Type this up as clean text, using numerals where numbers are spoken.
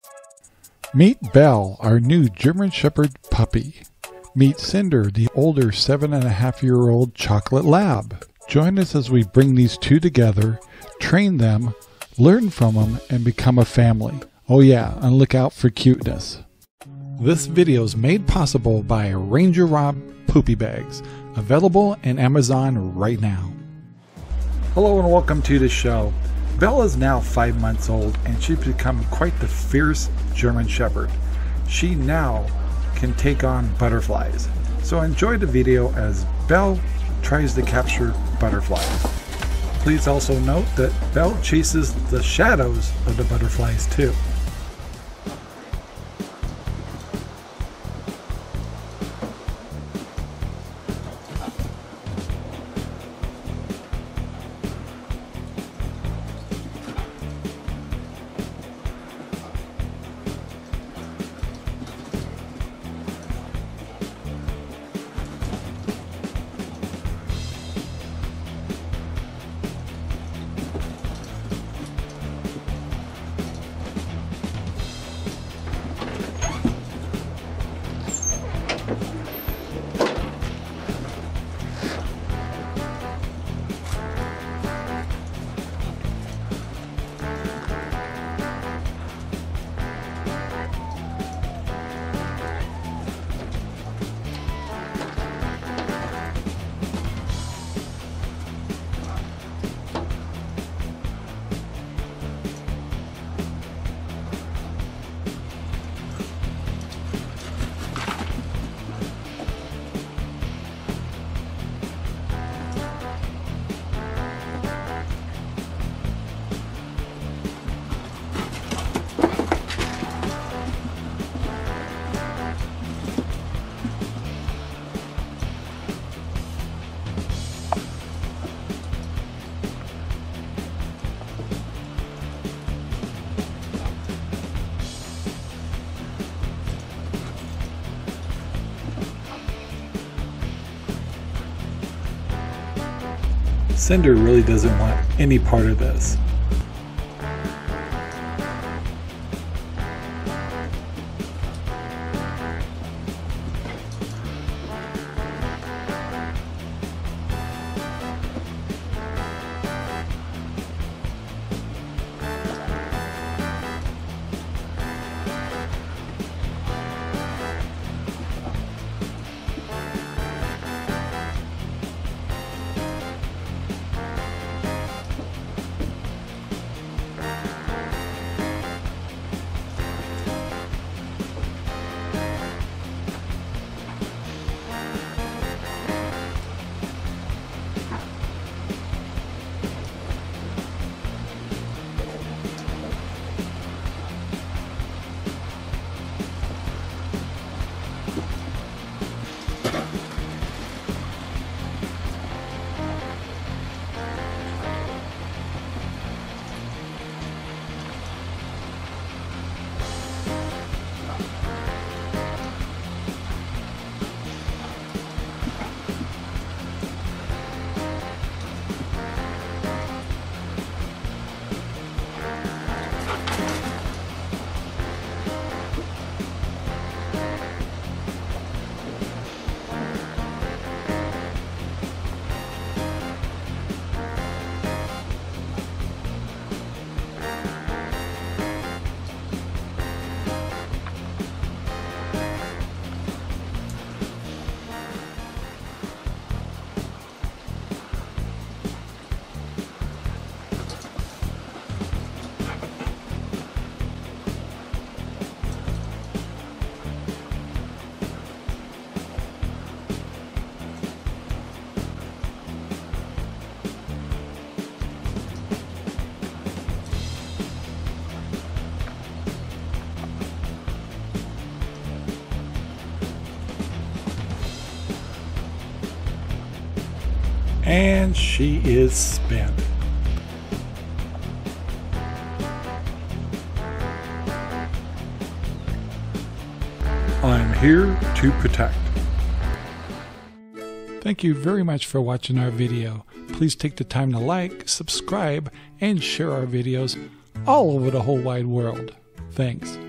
Meet Belle, our new German Shepherd puppy. Meet Cinder, the older 7.5-year-old chocolate lab. Join us as we bring these two together, train them, learn from them, and become a family. Oh yeah, and look out for cuteness. This video is made possible by RangerRob Poopy Bags, available in Amazon right now. Hello and welcome to the show. Belle is now 5 months old and she's become quite the fierce German Shepherd. She now can take on butterflies. So enjoy the video as Belle tries to capture butterflies. Please also note that Belle chases the shadows of the butterflies too. Cinder really doesn't want any part of this. And she is spent. I'm here to protect. Thank you very much for watching our video. Please take the time to like, subscribe, and share our videos all over the whole wide world. Thanks.